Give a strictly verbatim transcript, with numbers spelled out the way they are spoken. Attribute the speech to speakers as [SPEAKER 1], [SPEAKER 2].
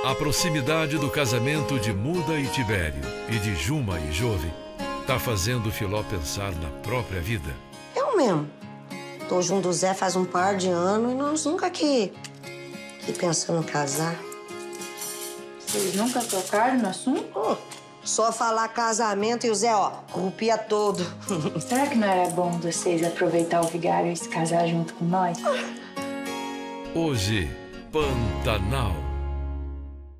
[SPEAKER 1] A proximidade do casamento de Muda e Tibério e de Juma e Jove tá fazendo o Filó pensar na própria vida.
[SPEAKER 2] Eu mesmo. Tô junto do Zé faz um par de anos e nós nunca que, que pensando em casar.
[SPEAKER 3] Vocês nunca tocaram no assunto?
[SPEAKER 2] Oh, só falar casamento e o Zé, ó, rupia todo.
[SPEAKER 3] Será que não era bom vocês aproveitar o vigário e se casar junto com nós?
[SPEAKER 1] Hoje, Pantanal.